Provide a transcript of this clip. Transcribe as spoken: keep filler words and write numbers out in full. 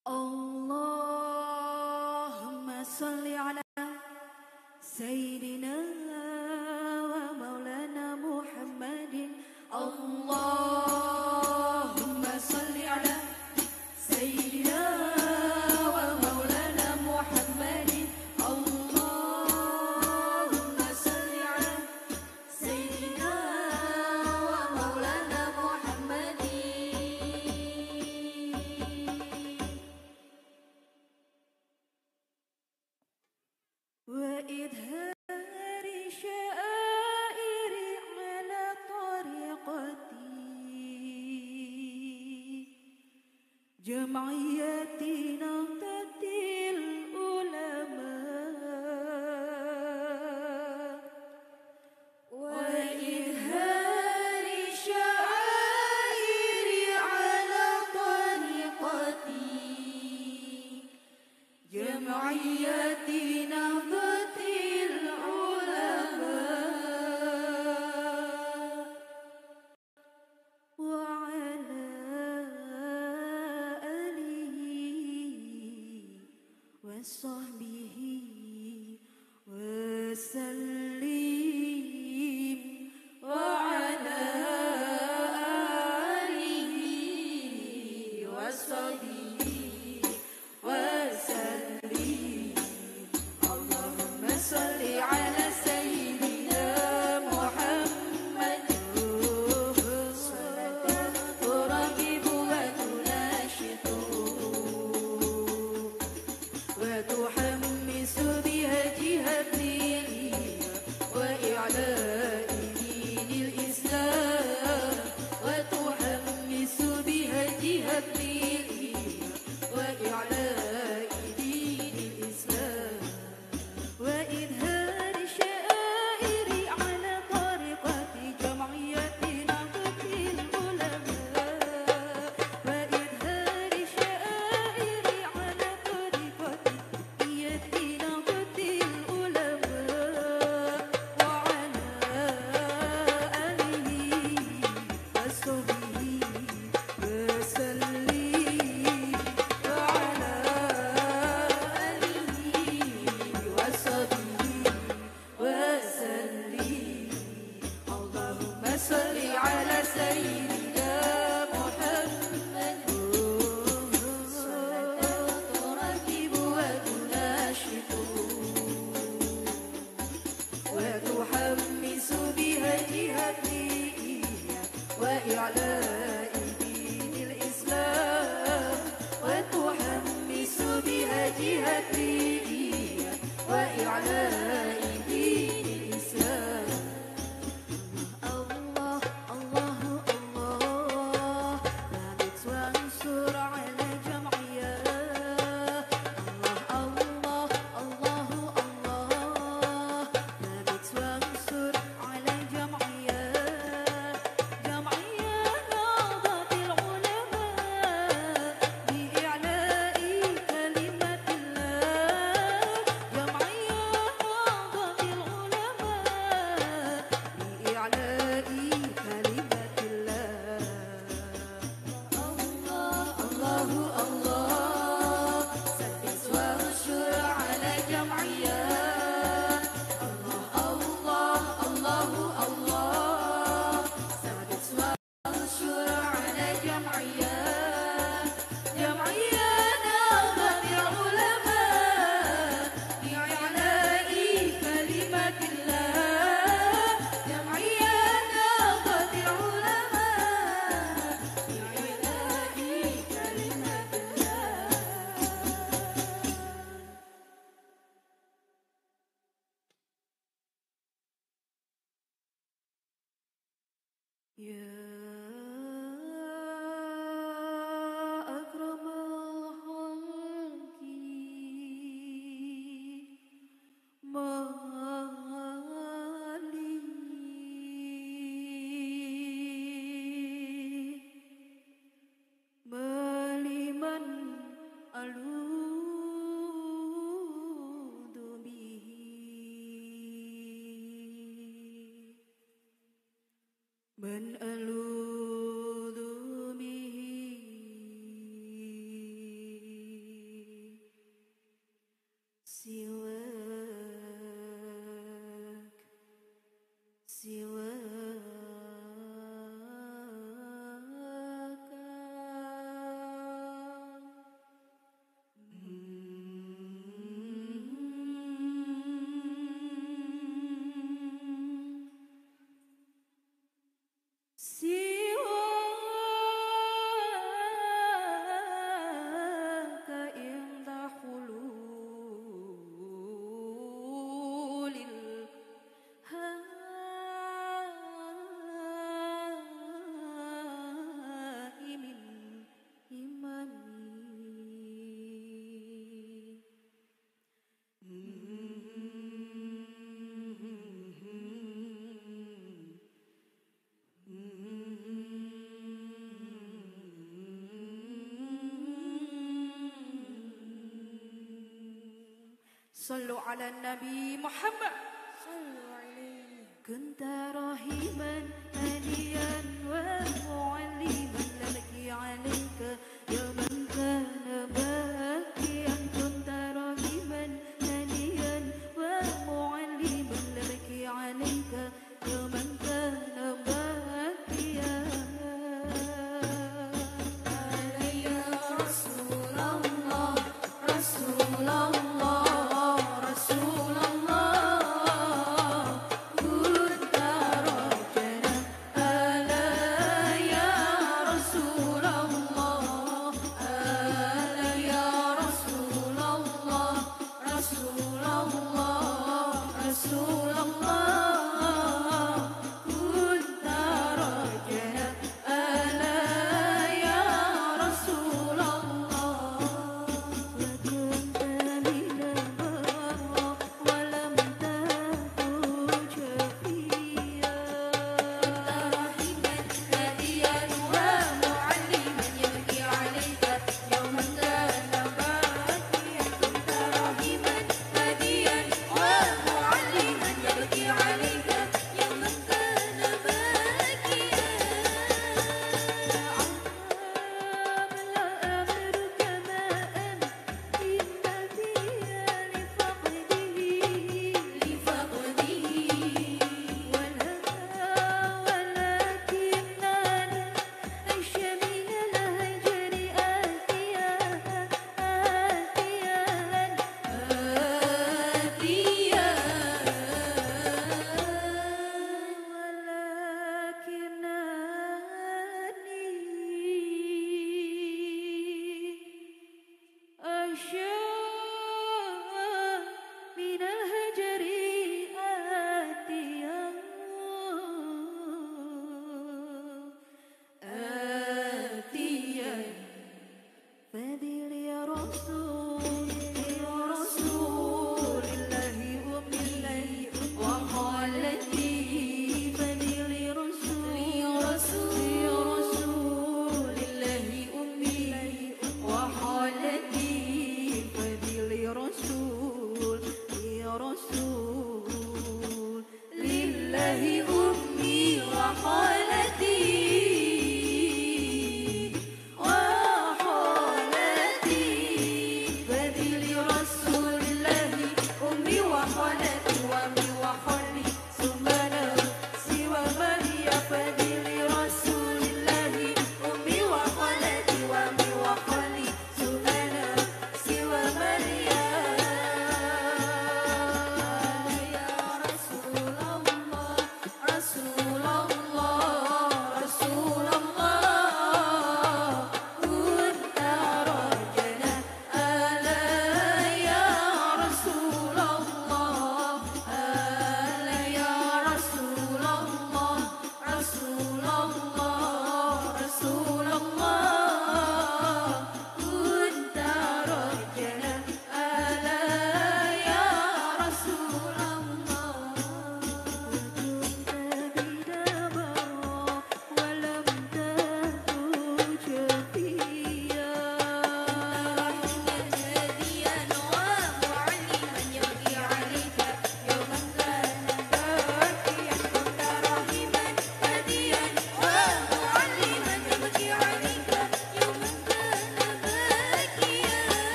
Allahumma salli ala Sayyidina wa maulana Muhammadin. Allahumma salli ala Sayyidina wa maulana Muhammadin. Allahumma salli ala Sayyidina wa maulana Muhammadin. Wa idhari syairi ala tariqati jam'iyatina tatil ulama. Wa idhari syairi ala tariqati jam'iyatina tatil ulama. Wa ala alihi wa sahbihi wa sallim. Wa ala alihi wa sahbihi wa sallim. Allahumma salli ala Sayyidina Muhammad. Salatan turaqibu wa tunashitu wa tuhammisu biha jihati wa i'la'i dinil Islam wa tuhammisu biha jihati wa i'la'i dinil Islam. Wa idhari syairi ala tariqati jam'iyatina tatil ulama. Wa idhari syairi ala tariqati jam'iyatina tatil ulama. Wa ala alihi wa sahbihi wa sallim. Wa ala alihi wa sahbihi wa sallim. Allahumma salli ala Sayyidina Muhammad. Salatan turaqibu wa tunashitu wa tuhammisu biha jihati wa i'la'i dinil Islam wa tuhammisu biha jihati wa i'la'i dinil Islam. Allah, Allahu Allah, Nabi wansur ala jam'iyah. Allah, Allah, Allahu Allah, Nabi wansur ala jam'iyah. Jam'iyah nahdatil ulama bi'i'la'i kalimatillah. Jam'iyah nahdatil ulama bi'i'la'i kalimatillah. Allah, Allahu Allah, sabbit wansur ala jam'iyah. Allah, Allah, Allahu Allah, sabbit wansur ala jam'iyah. Jam'iyah nahdatil ulama bi'i'la'i kalimatillah. Jam'iyah nahdatil ulama bi'i'la'i kalimatillah. Ya akramal khalqi mali maliman aludu bihi man aludu bihi صلوا على النبي محمد صلوا عليه. كنت رحيما هاديا ومعلما لا بكي عليك يا من كان باكيا. كنت رحيما هاديا ومعلما لا بكي عليك يا من كان باكيا. علي يا رسول الله رسول الله رسول الله كنت رجلا. ألا يا رسول الله ألا يا رسول الله رسول الله رسول الله كنت رجلا. ألا يا رسول الله وكنت من البر ولم تكن شقيا. رحيما هاديا ومعلما يبكي عليك يوما كان باكيا. كنت رحيما هاديا ومعلما يبكي عليك يوما كان باكيا. أملا أمرك ماء إن فيها لفقده لفقده ولا ولكنني أشى من الهجر آتيا آتيا آتيا ولكنني أشاء من الهجر آتيا آتيا فذل يا رسول